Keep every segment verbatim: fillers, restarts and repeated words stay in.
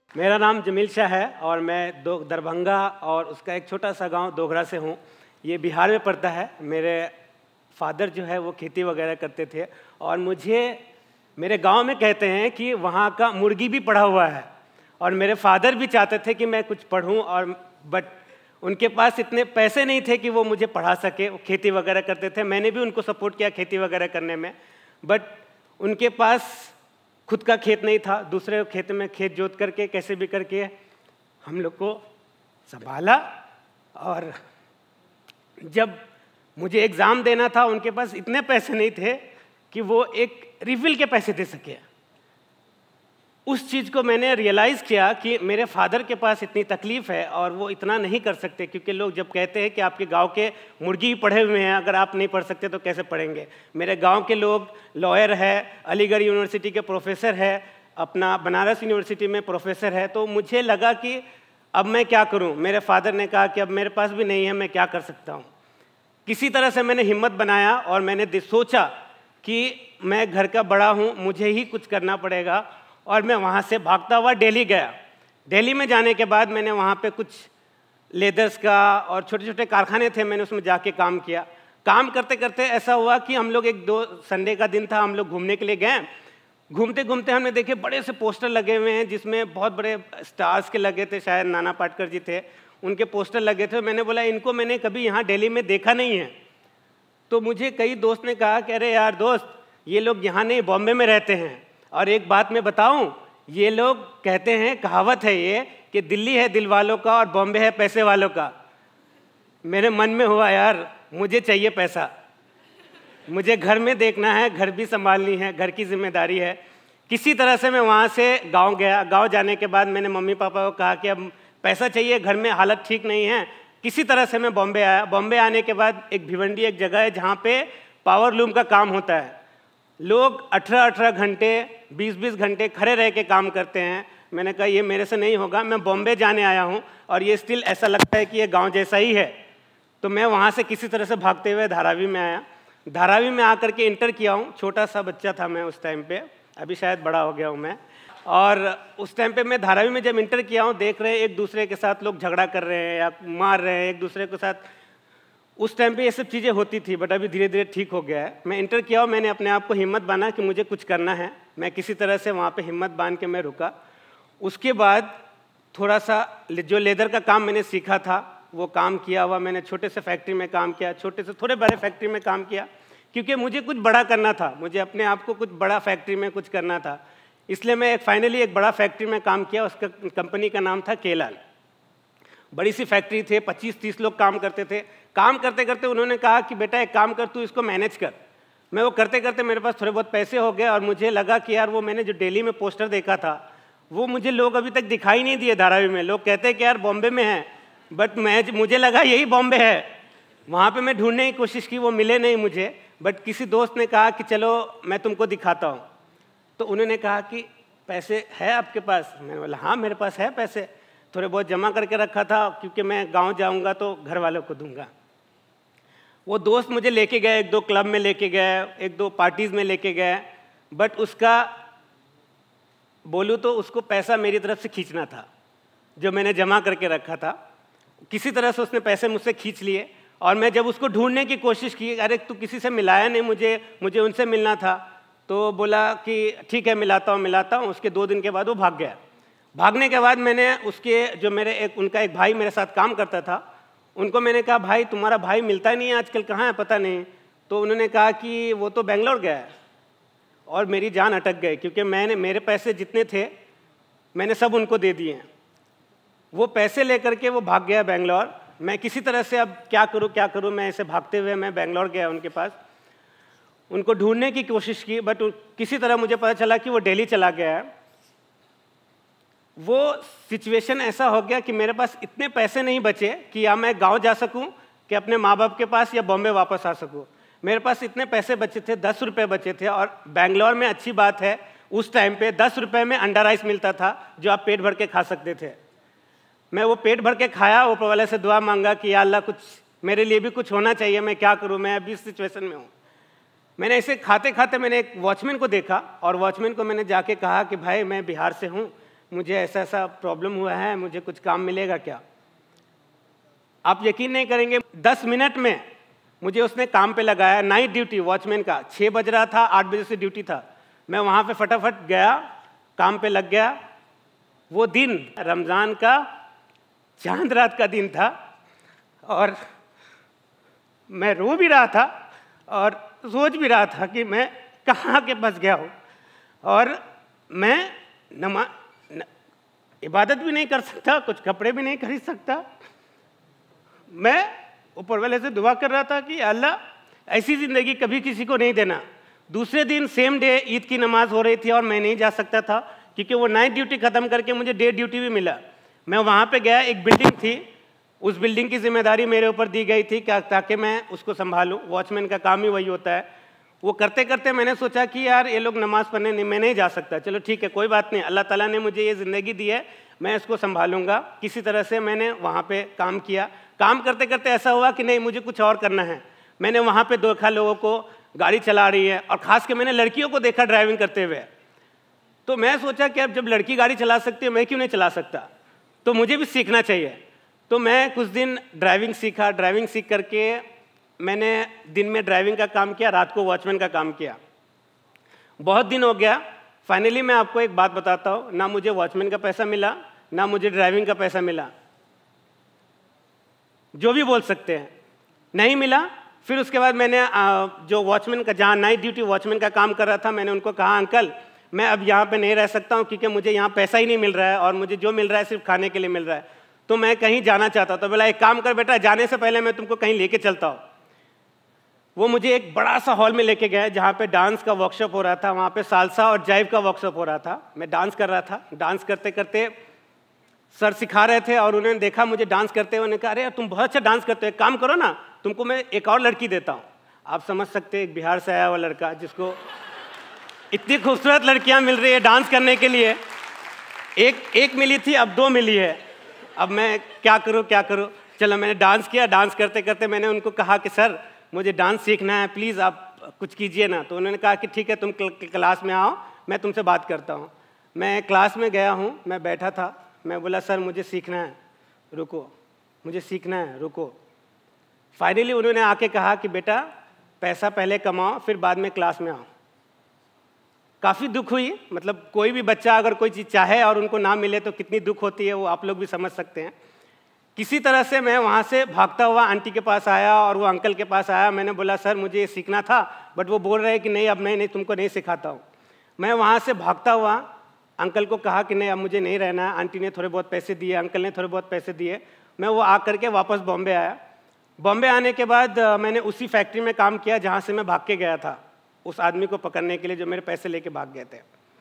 मेरा नाम जमील शाह है और मैं दो दरभंगा और उसका एक छोटा सा गांव दोगरा से हूँ। ये बिहार में पड़ता है। मेरे फादर जो है वो खेती वगैरह करते थे और मुझे मेरे गांव में कहते हैं कि वहाँ का मुर्गी भी पढ़ा हुआ है और मेरे फादर भी चाहते थे कि मैं कुछ पढ़ूँ और बट उनके पास इतने पैसे नहीं थे कि वो मुझे पढ़ा सके। वो खेती वगैरह करते थे, मैंने भी उनको सपोर्ट किया खेती वगैरह करने में, बट उनके पास खुद का खेत नहीं था। दूसरे खेत में खेत जोत करके कैसे भी करके हम लोग को संभाला। और जब मुझे एग्ज़ाम देना था उनके पास इतने पैसे नहीं थे कि वो एक रिफिल के पैसे दे सके। उस चीज़ को मैंने रियलाइज़ किया कि मेरे फादर के पास इतनी तकलीफ़ है और वो इतना नहीं कर सकते, क्योंकि लोग जब कहते हैं कि आपके गांव के मुर्गी ही पढ़े हुए हैं, अगर आप नहीं पढ़ सकते तो कैसे पढ़ेंगे। मेरे गांव के लोग लॉयर है, अलीगढ़ यूनिवर्सिटी के प्रोफेसर है, अपना बनारस यूनिवर्सिटी में प्रोफेसर है। तो मुझे लगा कि अब मैं क्या करूँ। मेरे फादर ने कहा कि अब मेरे पास भी नहीं है, मैं क्या कर सकता हूँ। किसी तरह से मैंने हिम्मत बनाया और मैंने सोचा कि मैं घर का बड़ा हूँ, मुझे ही कुछ करना पड़ेगा। और मैं वहाँ से भागता हुआ दिल्ली गया। दिल्ली में जाने के बाद मैंने वहाँ पे कुछ लेदर्स का और छोटे छोटे कारखाने थे, मैंने उसमें जाके काम किया। काम करते करते ऐसा हुआ कि हम लोग एक दो संडे का दिन था, हम लोग घूमने के लिए गए। घूमते घूमते हमने देखे बड़े से पोस्टर लगे हुए हैं जिसमें बहुत बड़े स्टार्स के लगे थे, शायद नाना पाटेकर जी थे, उनके पोस्टर लगे थे। मैंने बोला इनको मैंने कभी यहाँ दिल्ली में देखा नहीं है। तो मुझे कई दोस्त ने कहा कि अरे यार दोस्त, ये लोग यहाँ नहीं बॉम्बे में रहते हैं। और एक बात मैं बताऊं, ये लोग कहते हैं, कहावत है ये, कि दिल्ली है दिल वालों का और बॉम्बे है पैसे वालों का। मेरे मन में हुआ यार मुझे चाहिए पैसा, मुझे घर में देखना है, घर भी संभालनी है, घर की जिम्मेदारी है। किसी तरह से मैं वहाँ से गांव गया। गांव जाने के बाद मैंने मम्मी पापा को कहा कि अब पैसा चाहिए, घर में हालत ठीक नहीं है। किसी तरह से मैं बॉम्बे आया। बॉम्बे आने के बाद एक भिवंडी एक जगह है जहाँ पे पावर लूम का काम होता है। लोग अठारह अठारह घंटे बीस बीस घंटे खड़े रह के काम करते हैं। मैंने कहा ये मेरे से नहीं होगा, मैं बॉम्बे जाने आया हूँ और ये स्टिल ऐसा लगता है कि ये गांव जैसा ही है। तो मैं वहाँ से किसी तरह से भागते हुए धारावी में आया। धारावी में आकर के इंटर किया हूँ। छोटा सा बच्चा था मैं उस टाइम पे, अभी शायद बड़ा हो गया हूँ मैं। और उस टाइम पे मैं धारावी में जब इंटर किया हूँ, देख रहे हैं एक दूसरे के साथ लोग झगड़ा कर रहे हैं या मार रहे हैं एक दूसरे के साथ। उस टाइम पे ये सब चीज़ें होती थी, बट अभी धीरे धीरे ठीक हो गया है। मैं इंटर किया और मैंने अपने आप को हिम्मत बांधा कि मुझे कुछ करना है। मैं किसी तरह से वहाँ पे हिम्मत बांध के मैं रुका। उसके बाद थोड़ा सा जो लेदर का काम मैंने सीखा था वो काम किया हुआ। मैंने छोटे से फैक्ट्री में काम किया, छोटे से थोड़े बड़े फैक्ट्री में काम किया, क्योंकि मुझे कुछ बड़ा करना था। मुझे अपने आप को कुछ बड़ा फैक्ट्री में कुछ करना था, इसलिए मैं एक फाइनली एक बड़ा फैक्ट्री में काम किया। उसका कंपनी का नाम था केलाल। बड़ी सी फैक्ट्री थे, पच्चीस तीस लोग काम करते थे। काम करते करते उन्होंने कहा कि बेटा एक काम कर, तू इसको मैनेज कर। मैं वो करते करते मेरे पास थोड़े बहुत पैसे हो गए और मुझे लगा कि यार वो मैंने जो दिल्ली में पोस्टर देखा था वो मुझे लोग अभी तक दिखाई नहीं दिए धारावी में। लोग कहते हैं कि यार बॉम्बे में है, बट मैं मुझे लगा यही बॉम्बे है। वहाँ पे मैं ढूंढने की कोशिश की, वो मिले नहीं मुझे। बट किसी दोस्त ने कहा कि चलो मैं तुमको दिखाता हूँ। तो उन्होंने कहा कि पैसे है आपके पास? मैंने बोला हाँ मेरे पास है पैसे, थोड़े बहुत जमा करके रखा था, क्योंकि मैं गांव जाऊंगा तो घर वालों को दूंगा। वो दोस्त मुझे लेके गए, एक दो क्लब में लेके गए, एक दो पार्टीज़ में लेके गए, बट उसका बोलूँ तो उसको पैसा मेरी तरफ से खींचना था जो मैंने जमा करके रखा था। किसी तरह से उसने पैसे मुझसे खींच लिए और मैं जब उसको ढूंढने की कोशिश की, अरे तू किसी से मिलाया नहीं, मुझे मुझे उनसे मिलना था। तो बोला कि ठीक है मिलाता हूँ मिलाता हूँ। उसके दो दिन के बाद वो भाग गया। भागने के बाद मैंने उसके जो मेरे एक उनका एक भाई मेरे साथ काम करता था, उनको मैंने कहा भाई तुम्हारा भाई मिलता नहीं है आजकल, कहाँ है पता नहीं। तो उन्होंने कहा कि वो तो बेंगलोर गया है। और मेरी जान अटक गई, क्योंकि मैंने मेरे पैसे जितने थे मैंने सब उनको दे दिए हैं। वो पैसे लेकर के वो भाग गया बेंगलोर। मैं किसी तरह से अब क्या करूँ क्या करूँ, मैं ऐसे भागते हुए मैं बेंगलोर गया उनके पास, उनको ढूंढने की कोशिश की, बट किसी तरह मुझे पता चला कि वो दिल्ली चला गया है। वो सिचुएशन ऐसा हो गया कि मेरे पास इतने पैसे नहीं बचे कि या मैं गांव जा सकूं कि अपने माँ बाप के पास, या बॉम्बे वापस आ सकूं। मेरे पास इतने पैसे बचे थे, दस रुपये बचे थे। और बेंगलोर में अच्छी बात है उस टाइम पे दस रुपये में अंडा राइस मिलता था जो आप पेट भर के खा सकते थे। मैं वो पेट भर के खाया, ऊपर वाले से दुआ मांगा कि या अल्लाह कुछ मेरे लिए भी कुछ होना चाहिए, मैं क्या करूँ, मैं अभी इस सिचुएशन में हूँ। मैंने ऐसे खाते खाते मैंने एक वॉचमैन को देखा और वॉचमैन को मैंने जाके कहा कि भाई मैं बिहार से हूँ, मुझे ऐसा ऐसा प्रॉब्लम हुआ है, मुझे कुछ काम मिलेगा क्या? आप यकीन नहीं करेंगे, दस मिनट में मुझे उसने काम पे लगाया। नाइट ड्यूटी वॉचमैन का, छः बज रहा था, आठ बजे से ड्यूटी था। मैं वहाँ पे फटाफट गया, काम पे लग गया। वो दिन रमज़ान का चांद रात का दिन था और मैं रो भी रहा था और सोच भी रहा था कि मैं कहाँ के फंस गया हूँ और मैं नमा न, इबादत भी नहीं कर सकता, कुछ कपड़े भी नहीं खरीद सकता। मैं ऊपर वाले से दुआ कर रहा था कि अल्लाह ऐसी ज़िंदगी कभी किसी को नहीं देना। दूसरे दिन सेम डे ईद की नमाज़ हो रही थी और मैं नहीं जा सकता था क्योंकि वो नाइट ड्यूटी ख़त्म करके मुझे डे ड्यूटी भी मिला। मैं वहाँ पे गया, एक बिल्डिंग थी, उस बिल्डिंग की जिम्मेदारी मेरे ऊपर दी गई थी क्या ताकि मैं उसको संभालूं। वॉचमैन का काम ही वही होता है। वो करते करते मैंने सोचा कि यार ये लोग नमाज़ पढ़ने नहीं, मैं नहीं जा सकता, चलो ठीक है कोई बात नहीं, अल्लाह ताला ने मुझे ये ज़िंदगी दी है, मैं इसको संभालूंगा। किसी तरह से मैंने वहाँ पे काम किया। काम करते करते ऐसा हुआ कि नहीं मुझे कुछ और करना है। मैंने वहाँ पे देखा लोगों को गाड़ी चला रही है और ख़ास के मैंने लड़कियों को देखा ड्राइविंग करते हुए। तो मैं सोचा कि अब जब लड़की गाड़ी चला सकती है मैं क्यों नहीं चला सकता, तो मुझे भी सीखना चाहिए। तो मैं कुछ दिन ड्राइविंग सीखा। ड्राइविंग सीख करके मैंने दिन में ड्राइविंग का काम किया, रात को वॉचमैन का काम किया। बहुत दिन हो गया। फाइनली मैं आपको एक बात बताता हूँ, ना मुझे वॉचमैन का पैसा मिला, ना मुझे ड्राइविंग का पैसा मिला, जो भी बोल सकते हैं, नहीं मिला। फिर उसके बाद मैंने जो वॉचमैन का, जहाँ नाइट ड्यूटी वॉचमैन का काम कर रहा था, मैंने उनको कहा अंकल मैं अब यहाँ पे नहीं रह सकता हूँ क्योंकि मुझे यहाँ पैसा ही नहीं मिल रहा है और मुझे जो मिल रहा है सिर्फ खाने के लिए मिल रहा है, तो मैं कहीं जाना चाहता हूँ। तो बोला एक काम कर बेटा, जाने से पहले मैं तुमको कहीं लेके चलता हूँ। वो मुझे एक बड़ा सा हॉल में लेके गए जहाँ पे डांस का वर्कशॉप हो रहा था। वहाँ पे सालसा और जाइव का वर्कशॉप हो रहा था। मैं डांस कर रहा था। डांस करते करते सर सिखा रहे थे और उन्होंने देखा मुझे डांस करते हुए, उन्होंने कहा अरे तुम बहुत अच्छा डांस करते हो, एक काम करो ना, तुमको मैं एक और लड़की देता हूँ। आप समझ सकते हैं, एक बिहार से आया हुआ लड़का जिसको इतनी खूबसूरत लड़कियाँ मिल रही है डांस करने के लिए। एक एक मिली थी, अब दो मिली है। अब मैं क्या करूँ क्या करूँ। चलो मैंने डांस किया। डांस करते करते मैंने उनको कहा कि सर मुझे डांस सीखना है, प्लीज़ आप कुछ कीजिए ना। तो उन्होंने कहा कि ठीक है तुम क्लास में आओ, मैं तुमसे बात करता हूँ। मैं क्लास में गया हूँ, मैं बैठा था। मैं बोला सर मुझे सीखना है, रुको, मुझे सीखना है, रुको। फाइनली उन्होंने आके कहा कि बेटा पैसा पहले कमाओ फिर बाद में क्लास में आओ। काफ़ी दुख हुई, मतलब कोई भी बच्चा अगर कोई चीज़ चाहे और उनको ना मिले तो कितनी दुख होती है, वो आप लोग भी समझ सकते हैं। किसी तरह से मैं वहाँ से भागता हुआ आंटी के पास आया और वो अंकल के पास आया। मैंने बोला सर मुझे ये सीखना था, बट वो बोल रहे हैं कि नहीं अब मैं नहीं तुमको नहीं सिखाता हूँ। मैं वहाँ से भागता हुआ अंकल को कहा कि नहीं अब मुझे नहीं रहना है। आंटी ने थोड़े बहुत पैसे दिए, अंकल ने थोड़े बहुत पैसे दिए। मैं वो आ करके वापस बॉम्बे आया। बॉम्बे आने के बाद मैंने उसी फैक्ट्री में काम किया जहाँ से मैं भाग के गया था, उस आदमी को पकड़ने के लिए जो मेरे पैसे लेके भाग गए थे।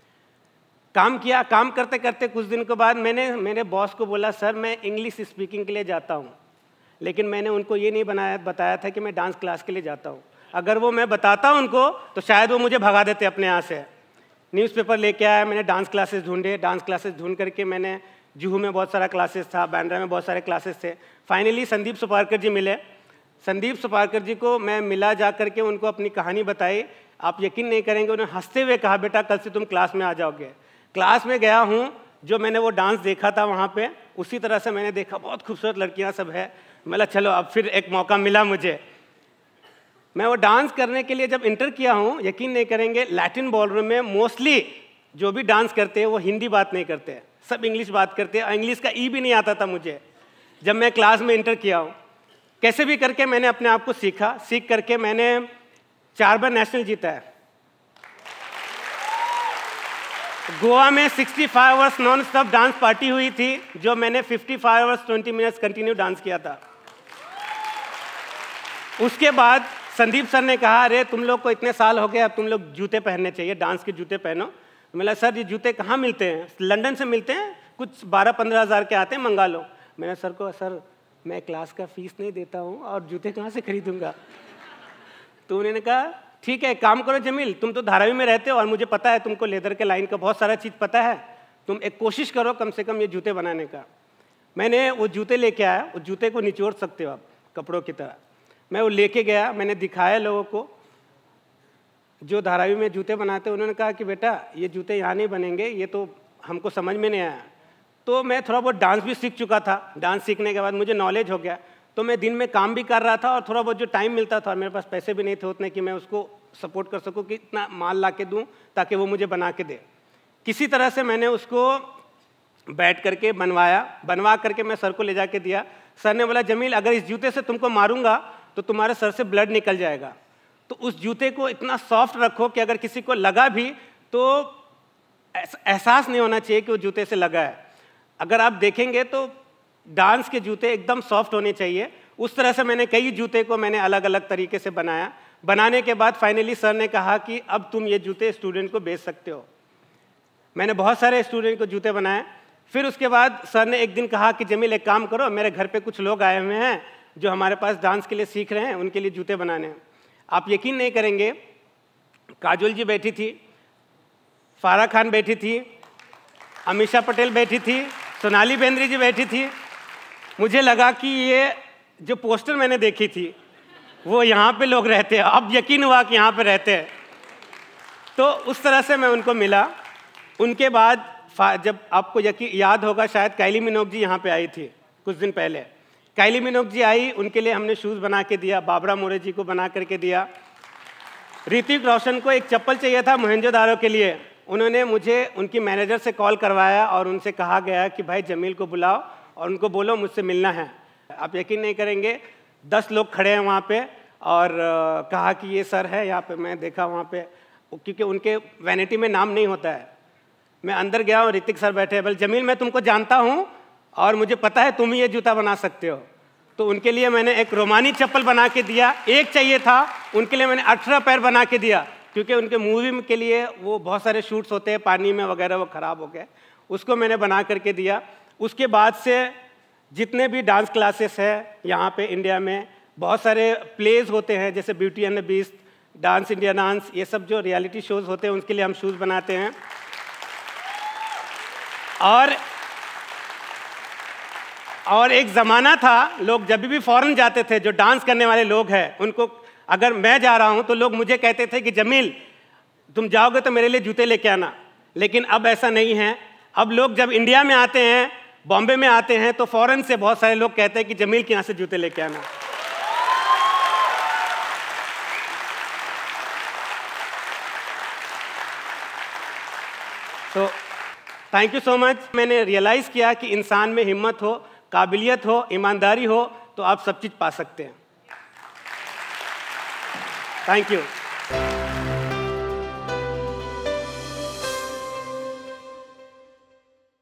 काम किया। काम करते करते कुछ दिन के बाद मैंने मेरे बॉस को बोला सर मैं इंग्लिश स्पीकिंग के लिए जाता हूँ, लेकिन मैंने उनको ये नहीं बनाया बताया था कि मैं डांस क्लास के लिए जाता हूँ। अगर वो मैं बताता उनको तो शायद वो मुझे भगा देते अपने यहाँ से। न्यूज़पेपर लेके आया, मैंने डांस क्लासेस ढूंढे। डांस क्लासेस ढूंढ करके मैंने जुहू में बहुत सारा क्लासेस था, बांद्रा में बहुत सारे क्लासेस थे। फाइनली संदीप सुपारकर जी मिले। संदीप सुपारकर जी को मैं मिला, जा करके उनको अपनी कहानी बताई। आप यकीन नहीं करेंगे, उन्होंने हंसते हुए कहा बेटा कल से तुम क्लास में आ जाओगे। क्लास में गया हूँ, जो मैंने वो डांस देखा था वहाँ पे उसी तरह से मैंने देखा, बहुत खूबसूरत लड़कियाँ सब है। मैं चलो अब फिर एक मौका मिला मुझे। मैं वो डांस करने के लिए जब इंटर किया हूँ, यकीन नहीं करेंगे, लैटिन बॉलरूम में मोस्टली जो भी डांस करते हैं वो हिंदी बात नहीं करते, सब इंग्लिश बात करते हैं। इंग्लिश का ई भी नहीं आता था मुझे जब मैं क्लास में इंटर किया हूँ। कैसे भी करके मैंने अपने आप को सीखा। सीख करके मैंने चार बार नेशनल जीता है। गोवा में पैंसठ hours non stop dance party हुई थी, जो मैंने पचपन आवर्स बीस मिनट्स कंटिन्यू डांस किया था। उसके बाद संदीप सर ने कहा अरे तुम लोग को इतने साल हो गए, अब तुम लोग जूते पहनने चाहिए, डांस के जूते पहनो। मैंने सर ये जूते कहाँ मिलते हैं? लंदन से मिलते हैं, कुछ बारह पंद्रह हज़ार के आते हैं, मंगा लो। मैंने सर को सर मैं क्लास का फीस नहीं देता हूँ और जूते कहाँ से खरीदूंगा? तो उन्होंने कहा ठीक है काम करो जमील, तुम तो धारावी में रहते हो और मुझे पता है तुमको लेदर के लाइन का बहुत सारा चीज़ पता है, तुम एक कोशिश करो कम से कम ये जूते बनाने का। मैंने वो जूते लेके आया। उस जूते को निचोड़ सकते हो आप कपड़ों की तरह। मैं वो लेके गया, मैंने दिखाया लोगों को जो धारावी में जूते बनाते हैं। उन्होंने कहा कि बेटा ये जूते यहाँ नहीं बनेंगे, ये तो हमको समझ में नहीं आया। तो मैं थोड़ा बहुत डांस भी सीख चुका था। डांस सीखने के बाद मुझे नॉलेज हो गया, तो मैं दिन में काम भी कर रहा था और थोड़ा बहुत जो टाइम मिलता था, और मेरे पास पैसे भी नहीं थे उतने कि मैं उसको सपोर्ट कर सकूं कि इतना माल ला के दूँ ताकि वो मुझे बना के दे। किसी तरह से मैंने उसको बैठ करके बनवाया, बनवा करके मैं सर को ले जाके दिया। सर ने बोला, जमील अगर इस जूते से तुमको मारूंगा तो तुम्हारे सर से ब्लड निकल जाएगा, तो उस जूते को इतना सॉफ्ट रखो कि अगर किसी को लगा भी तो एहसास नहीं होना चाहिए कि वो जूते से लगा है। अगर आप देखेंगे तो डांस के जूते एकदम सॉफ्ट होने चाहिए। उस तरह से मैंने कई जूते को मैंने अलग अलग तरीके से बनाया। बनाने के बाद फाइनली सर ने कहा कि अब तुम ये जूते स्टूडेंट को बेच सकते हो। मैंने बहुत सारे स्टूडेंट को जूते बनाए। फिर उसके बाद सर ने एक दिन कहा कि जमील एक काम करो, मेरे घर पे कुछ लोग आए हुए हैं जो हमारे पास डांस के लिए सीख रहे हैं, उनके लिए जूते बनाने हैं। आप यकीन नहीं करेंगे, काजोल जी बैठी थी, फारा खान बैठी थी, अमीषा पटेल बैठी थी, सोनाली बेंद्रे जी बैठी थी। मुझे लगा कि ये जो पोस्टर मैंने देखी थी वो यहाँ पे लोग रहते हैं, अब यकीन हुआ कि यहाँ पे रहते हैं। तो उस तरह से मैं उनको मिला। उनके बाद जब आपको यकीन याद होगा, शायद काइली मिनोग जी यहाँ पे आई थी कुछ दिन पहले। काइली मिनोग जी आई, उनके लिए हमने शूज़ बना के दिया, बाबरा मोरे जी को बना करके दिया। ऋतिक रोशन को एक चप्पल चाहिए था मोहनजोदारो के लिए, उन्होंने मुझे उनकी मैनेजर से कॉल करवाया और उनसे कहा गया कि भाई जमील को बुलाओ और उनको बोलो मुझसे मिलना है। आप यकीन नहीं करेंगे, दस लोग खड़े हैं वहाँ पे और कहा कि ये सर है यहाँ पे। मैं देखा वहाँ पे, क्योंकि उनके वैनिटी में नाम नहीं होता है। मैं अंदर गया और ऋतिक सर बैठे, बोले जमील मैं तुमको जानता हूँ और मुझे पता है तुम ही ये जूता बना सकते हो। तो उनके लिए मैंने एक रोमानी चप्पल बना के दिया। एक चाहिए था, उनके लिए मैंने अठारह पैर बना के दिया, क्योंकि उनके मूवी के लिए वो बहुत सारे शूट्स होते हैं पानी में वगैरह, वो ख़राब हो गए, उसको मैंने बना करके दिया। उसके बाद से जितने भी डांस क्लासेस है यहाँ पे इंडिया में, बहुत सारे प्लेज होते हैं जैसे beauty and the beast, dance India dance, ये सब जो रियलिटी शोज़ होते हैं उनके लिए हम शूज़ बनाते हैं। और और एक ज़माना था, लोग जब भी फॉरेन जाते थे, जो डांस करने वाले लोग हैं, उनको अगर मैं जा रहा हूं तो लोग मुझे कहते थे कि जमील तुम जाओगे तो मेरे लिए जूते लेके आना। लेकिन अब ऐसा नहीं है। अब लोग जब इंडिया में आते हैं, बॉम्बे में आते हैं, तो फॉरेन से बहुत सारे लोग कहते हैं कि जमील के यहाँ से जूते लेके आना। तो थैंक यू सो मच। मैंने रियलाइज़ किया कि इंसान में हिम्मत हो, काबिलियत हो, ईमानदारी हो तो आप सब चीज़ पा सकते हैं। Thank you.